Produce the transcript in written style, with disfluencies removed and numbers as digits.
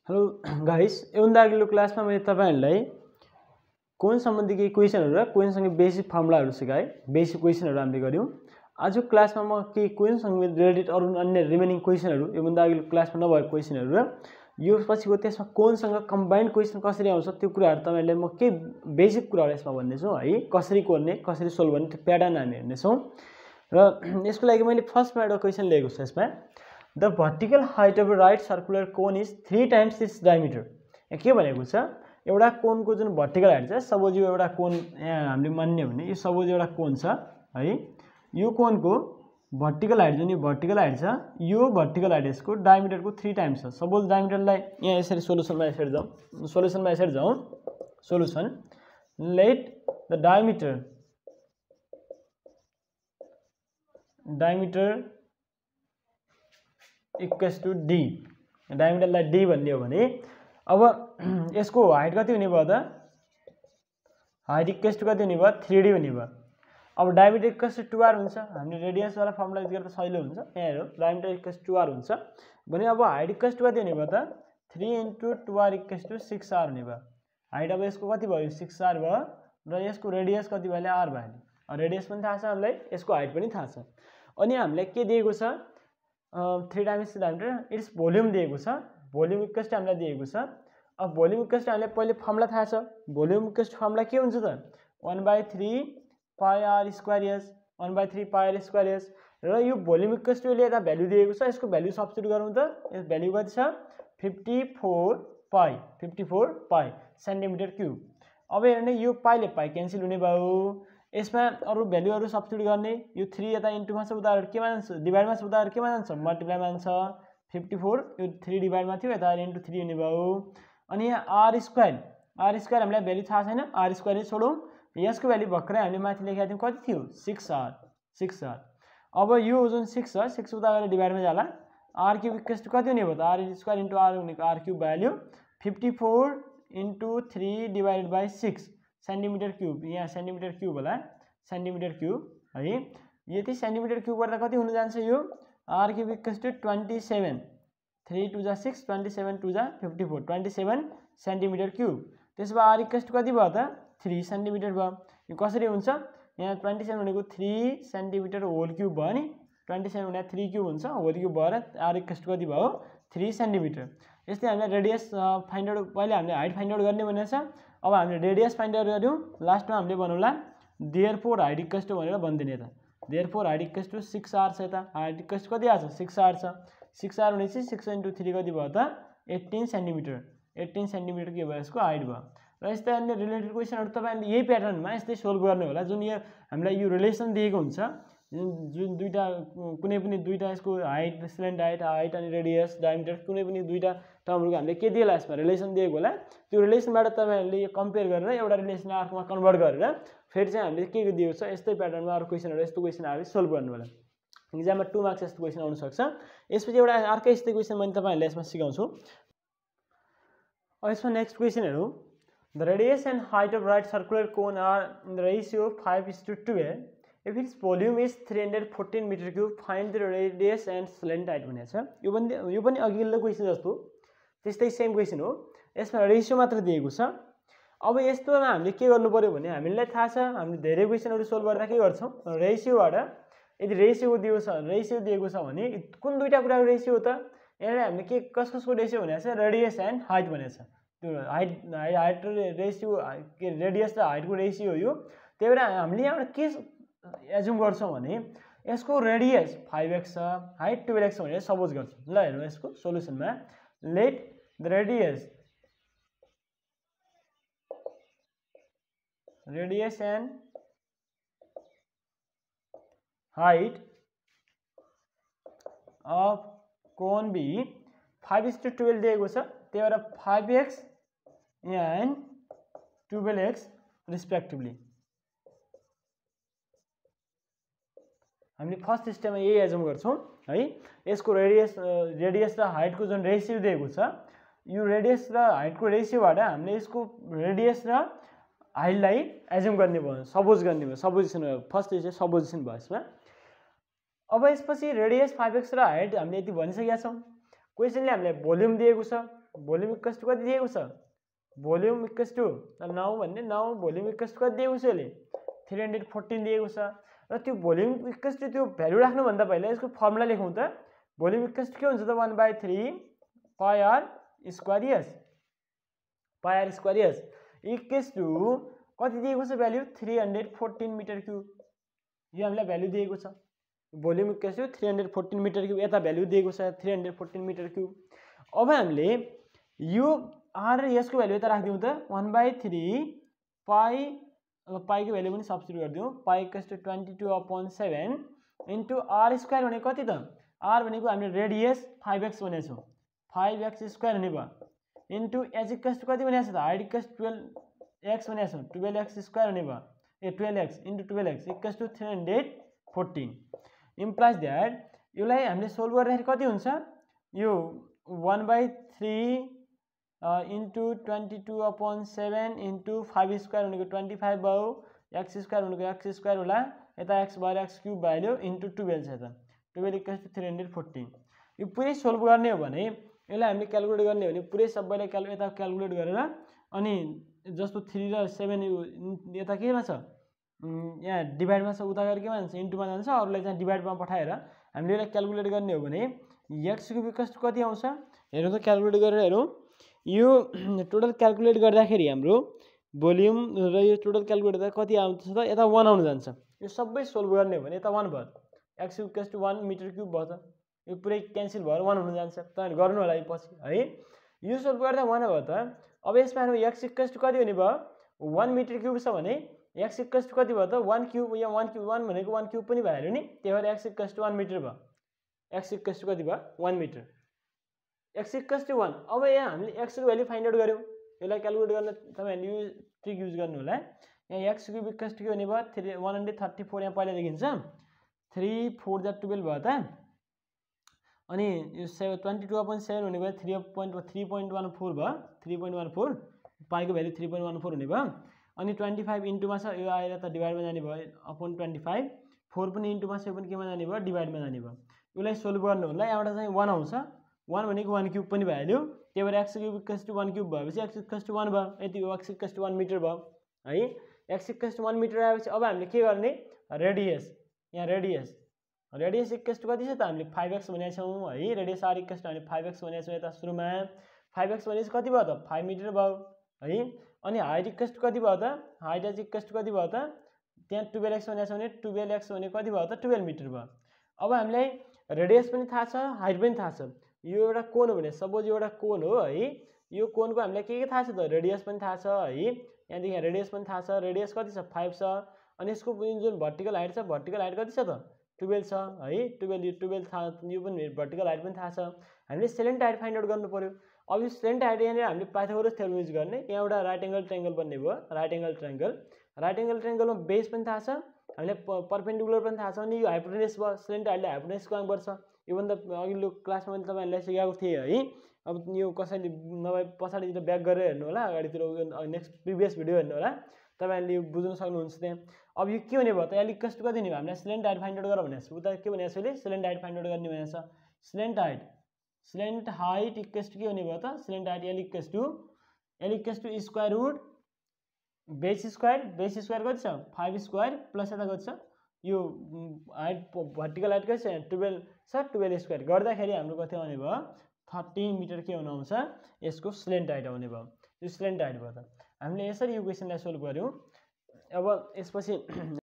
Hello guys, योभन्दा अघिल्लो क्लासमा मैले तपाईहरुलाई कोन सम्बन्धी केही क्वेशनहरु र कोनसँगै बेसिक फर्मुलाहरु सिकाए। बेसिक क्वेशनहरु हामीले गर्यौं। आजको क्लासमा म केही कोनसँग रिलेटेड अरु अन्य रिमेनिङ क्वेशनहरु, योभन्दा अघिल्लो क्लासमा नभएको क्वेशनहरु र यो पछिको त्यसमा कोनसँग कम्बाइन्ड क्वेशन कसरी आउँछ त्यो कुराहरु तपाईहरुलाई म केही बेसिक कुराहरु यसमा भन्नेछु है। कसरी कोर्ने, कसरी सोल्भ गर्ने त्यो प्याटर्न हामी हेर्नेछौं। र यसको लागि मैले फर्स्टमा एउटा क्वेशन लिएको छु। यसमा The vertical height of a right circular cone is 3 times its diameter. के भनेको छ, एउटा कोनको जुन भर्टिकल हाइट छ, सपोज यो एउटा कोन यहाँ हामीले मान्ने भने यो सपोज एउटा कोन छ है। यो कोनको भर्टिकल हाइट जुन यो भर्टिकल हाइट छ, यो भर्टिकल हाइट यसको डायमिटरको 3 टाइम्स छ। सपोज डायमिटरलाई यहाँ यसरी सोलुसनमा यसरी जाउँ। Solution let the diameter equals to D. डायमिटरलाई डी भन्ने हो भने अब यसको हाइट कति हुने भयो त? हाइट इक्वल्स टू कति हुने भयो? 3d हुने भयो। अब डायमिटर इक्वल्स टू 2r हुन्छ। हामीले रेडियस वाला फर्मुला युज गर्दा सजिलो हुन्छ। यहाँ हेरौँ, डायमिटर इक्वल्स टू 2r हुन्छ भने अब हाइट इक्वल्स टू कति हुने भयो त? 3 * 2r इक्वल्स टू 6r हुने भयो। हाइट अब यसको कति भयो? 6r भयो र यसको रेडियस कति भयो? r भयो। रेडियस पनि थाहा छ हामीलाई, यसको हाइट पनि थाहा छ। अनि हामीलाई के दिएको छ? 3 टाइम्स डायमिटर इट्स भोल्युम दिएको छ। भोल्युम इक्वल्स टू हामीलाई दिएको छ। अब भोल्युम इक्वल्स टू हामीलाई पहिले फर्मुला थाहा छ। भोल्युम इक्वल्स टू फर्मुला के हुन्छ त? 1/3 πr square S. 1/3 πr square S. र यो भोल्युम इक्वल्स टू ले यता भ्यालु दिएको छ। यसको भ्यालु सब्स्टिट्युट गरौँ त। यस भ्यालु कति छ? 54 पाई सेन्टिमिटर क्यूब। अब हेर्ने यो पाइले पाई क्यान्सल हुने भयो। यसमा अरु भ्यालुहरु सब्स्टिट्युट गर्ने। यो 3 यता इन्टुमा छ, उता केमा जान्छ? डिभाइडमा छ, उता केमा जान्छ? मल्टिप्लाइमा जान्छ। 54 यो 3 डिभाइडमा थियो, यता इन्टु 3 हुने भयो। अनि यहाँ r स्क्वायर हामीलाई भ्यालु थाहा छैन। r स्क्वायर नै छोडौं। यसको भ्यालु भर्खरै हामीले माथि लेखेका थियौं, कति थियो? 6r। अब यो जुन 6 छ, 6 उता गएर डिभाइडमा जाला। r क्यूब इक्वल्स टू कति हुने भयो त? r स्क्वायर इन्टु r भनेको r cube value 54 * 3 / 6 centimetre cube. यहाँ सेन्टिमिटर क्यूब होला, सेन्टिमिटर क्यूब है। यति सेन्टिमिटर क्यूब गर्दा कति हुन जान्छ? यो r cube equals to 27। 3 * 2 = 6, 27 * 2 = 54, 27 centimetre cube. त्यसो भए r इक्वल्स टू कति भयो त? 3 सेन्टिमिटर भयो। यो कसरी हुन्छ? यहाँ 27 भनेको 3 सेन्टिमिटर होल क्यूब भयो नि। 27 भने 3 क्यूब हुन्छ, होल क्यूब भएर r इक्वल्स टू कति भयो? 3 सेन्टिमिटर। यस्तै हामीले रेडियस फाइन्ड आउट, पहिले हामीले हाइट फाइन्ड आउट गर्ने भनेको छ। अब हामीले रेडियस फाइन्ड आउट गर्यौं। लास्टमा हामीले बनाउला देयरफोर हाइट इक्वल्स टू भनेर बन्दिने त। Therefore height equals two 6r छ। यता हाइट इक्वल्स कति आछ? 6r छ। 6r भनेपछि 6 * 3 कति भयो त? 18 सेन्टिमिटर। 18 सेन्टिमिटर के भयो? यसको हाइट भयो। र यस्तै अन्य रिलेटेड क्वेशनहरु तपाईहरुले यही प्याटर्नमा यस्तै सोल्भ गर्ने होला। जुन यो हामीलाई यो रिलेसन दिएको हुन्छ, जुन दुईटा कुनै पनि दुईटा यसको हाइट, स्लेन्ट हाइट अनि रेडियस, डायमिटर, कुनै पनि दुईटा टर्महरुको हामीले के दिएला? यसमा रिलेसन दिएको होला। त्यो रिलेसनबाट तपाईहरुले यो कम्पेयर गरेर एउटा रिलेसन अर्कोमा कन्भर्ट गरेर फेरि चाहिँ हामीले के दिएको छ, यस्तै प्याटर्नमा अरु क्वेशनहरु यस्तो क्वेशन आए सोल्भ गर्नु होला। एक्जाममा 2 मार्क्स यस्तो क्वेशन आउन सक्छ। यसपछि एउटा अर्कै यस्तै क्वेशन मैले तपाईहरुलाई यसमा सिकाउँछु। अब यसमा नेक्स्ट क्वेशन हेरौँ। The radius and height of right circular cone are in the ratio of 5:2. If its volume is 314 meter cube, find the radius and slant height भनेको छ। यो पनि अघिल्लो क्वेशन जस्तो त्यस्तै सेम क्वेशन हो। यसमा रेशियो मात्र दिएको छ। अब यस्तोमा हामीले के गर्नु पर्यो भने हामीलाई थाहा छ, हामीले धेरै क्वेशनहरु सोल्भ गर्दा के गर्छौं? रेशियोबाट यदि रेशियो दिएको छ भने कुन दुईटा कुराको रेशियो हो त? यहाँ हामीले के कसको रेशियो भनेको छ? रेडियस एन्ड हाइट भनेको छ। त्यो हाइट रेशियो के रेडियस र हाइटको रेशियो हो यो। त्यही भएर हामीले यहाँबाट के एज्युम गर्छौं भने यसको रेडियस 5x छ, हाइट 12x भनेर सपोज गर्छौं। ल हेरौँ यसको सोलुसनमा। Let the radius and height of cone be 5:12 दिएको छ। त्यही भएर 5x and 12x respectively। हामीले फर्स्ट स्टेपमा यही एज्युम गर्छौं है। यसको रेडियस र हाइटको जुन रेशियो दिएको छ, यो रेडियस र हाइटको रेशियोबाट हामीले यसको रेडियस र हाइटलाई एज्युम गर्ने भयो, सपोज गर्ने भयो। सपोजिसन भयो, फर्स्ट चाहिँ सपोजिसन भयो यसमा। अब यसपछि रेडियस 5x र हाइट हामीले यति भनिसकेका छौं। क्वेशनले हामीलाई भोल्युम दिएको छ। भोल्युम इक्वल्स टु कति दिएको छ भोल्युम इक्वल्स टु 9 भन्ने 9 भोल्युम इक्वल्स टु कति दिएको छ यसले 314 दिएको छ र त्यो भोल्युम इक्वल्स टु त्यो भ्यालु राख्नु भन्दा पहिला यसको फर्मुला लेखौँ त भोल्युम इक्वल्स टु के हुन्छ त 1/3 pi R square S equals to कति दिएको छ भ्यालु 314 मिटर क्युब यो हामीलाई भ्यालु दिएको छ volume equals to 314 metre cube यता भ्यालु दिएको छ 314 मिटर क्युब अब हामीले यो आर र यसको भ्यालु यता राख्दिउँ त 1/3 पाई पाईको भ्यालु पनि सब्स्टिट्युट गरिदिउँ pi equals to 22/7 into R square भनेको कति त आर भनेको हामीले रेडियस 5x भनेको छौँ 5x स्क्वायर हुने भयो इन्टु एच इक्वल्स टु कति भनेको छ त हाइट इक्वल्स 12x भनेको छौँ 12x स्क्वायर हुने भयो 12x into 12x equals to 314 implies that यसलाई हामीले सोल्भ गर्दाखेरि कति हुन्छ यो 1/3 इन्टु 22/7 इन्टु 5 स्क्वायर भनेको 25 भयो x स्क्वायर भनेको x स्क्वायर होला यता x भएर x क्युब भइहाल्यो इन्टु 12 छ त 12 इक्वल्स टु 314 यो पुरै सोल्भ गर्ने हो भने यसलाई हामीले क्यालकुलेट गर्ने हो भने पुरै सबैलाई यता क्यालकुलेट गरेर अनि जस्तो 3 र 7 यता केमा छ यहाँ डिभाइडमा छ उता गएर केमा जान्छ इन्टुमा जान्छ अरूलाई चाहिँ डिभाइडमा पठाएर हामीले यसलाई क्यालकुलेट गर्ने हो भने x क्युब इक्वल्स टु कति आउँछ हेरौँ त क्यालकुलेट गरेर हेरौँ यो टोटल क्यालकुलेट गर्दाखेरि हाम्रो भोल्युम र यो टोटल क्यालकुलेट गर्दा कति आउँछ त यता 1 आउनु जान्छ यो सबै सोल्भ गर्ने हो भने यता 1 भयो x cube equals to 1 metre cube भयो त यो पुरै क्यान्सल भएर 1 हुन जान्छ तपाईहरु गर्नु होला पछि है यो सोल्भ गर्दा 1 भयो त अब यसमा हाम्रो x इक्वल्स टु कति हुने भयो 1 मिटर क्युब छ भने x इक्वल्स टु कति भयो त 1 क्युब या 1 क्युब 1 भनेको 1 क्युब पनि भइहाल्यो नि त्यही भएर x इक्वल्स टु 1 मिटर भयो x इक्वल्स टु कति भयो 1 मिटर x इक्वल्स टु 1 अब यहाँ हामीले x को भ्यालु फाइन्ड आउट गर्यौं यसलाई क्यालकुलेट गर्न तपाईहरुले यो ट्रिक युज गर्नु होला यहाँ x क्युब इक्वल्स टु के हुने भयो 134 यहाँ पहिला देखिन्छ 3 4 जा 12 भयो त अनि यो 22/7 हुने भयो 3.14 भयो 3.14 पाईको भ्यालु 3.14 हुने भयो अनि 25 इन्टुमा छ यो आएर त डिभाइडमा जाने भयो अपॉन 25 4 पनि इन्टुमा छ यो पनि केमा जाने भयो डिभाइडमा जाने भयो यसलाई सोल्भ गर्नु होला यहाँबाट चाहिँ 1 आउँछ 1 भनेको 1 क्युब पनि भइहाल्यो त्यही भएर x cube equals to 1 cube भएपछि x इक्वल्स टु 1 भयो यति x इक्वल्स टु 1 मिटर भयो है x इक्वल्स टु 1 मिटर आएपछि अब हामीले के गर्ने रेडियस यहाँ रेडियस इक्वल्स टु कति छ त हामीले 5x भनेको छौं है रेडियस r इक्वल्स टु हामीले 5x भनेको छौं यता सुरुमा 5x भनेपछि कति भयो त 5 मिटर भयो है अनि हाइट इक्वल्स टु कति भयो त हाइट इक्वल्स टु कति भयो त त्यहाँ 12x भनेको छ भने 12x भनेको कति भयो त 12 मिटर भयो अब हामीलाई रेडियस पनि थाहा छ हाइट पनि थाहा छ यो एउटा कोण हो भने सपोज एउटा कोण हो है यो कोणको हामीलाई के थाहा छ त रेडियस पनि थाहा छ है यहाँ देखि रेडियस पनि थाहा छ रेडियस कति छ 5 छ अनि यसको जुन भर्टिकल हाइट छ भर्टिकल हाइट कति छ त 12 छ है 12 थाहा यो पनि भर्टिकल हाइट पनि थाहा छ हामीले सेलेन्ट हाइट फाइन्ड आउट गर्नु पर्यो अब यो सेलेन्ट हाइट यहाँ हामीले पाइथागोरस थ्योरम युज गर्ने यहाँ एउटा राइट एंगल ट्रायंगल बन्ने भयो राइट एंगल ट्रायंगलमा बेस पनि थाहा छ हामीले परपेन्डिकुलर पनि थाहा छ अनि यो हाइपोटेनस भयो सेलेन्ट हाइटले हाइपोटेनसको काम गर्छ योभन्दा अघिल्लो क्लासमा पनि तपाईहरुलाई सिकाएको थिए है अब यो कसैले नभए पछाडितिर ब्याक गरेर हेर्नु होला अगाडितिर नेक्स्ट प्रिभियस भिडियो हेर्नु होला तपाईहरुले यो बुझ्न सक्नुहुन्छ त्यहाँ अब यो के हुने भयो त l इक्वल्स टु कति हुने भयो हामीले सेलेन्ट हाइट फाइन्ड आउट गर भनेको छ उता के भनेको छ अहिले सेलेन्ट हाइट फाइन्ड आउट गर्ने भनेको छ सेलेन्ट हाइट इक्वल्स टु के हुने भयो त slant height l equals to square root base square कति छ 5 स्क्वायर प्लस यता कति छ यो हाइट भर्टिकल हाइट कति छ 12 छ 12 स्क्वायर गर्दाखेरि हाम्रो कति आउने भयो 13 मिटर के हुन आउँछ यसको सेलेन्ट हाइट आउने भयो यो सेलेन्ट हाइट भयो त हामीले यसरी यो क्वेशनलाई सोल्भ गर्यौं अब यसपछि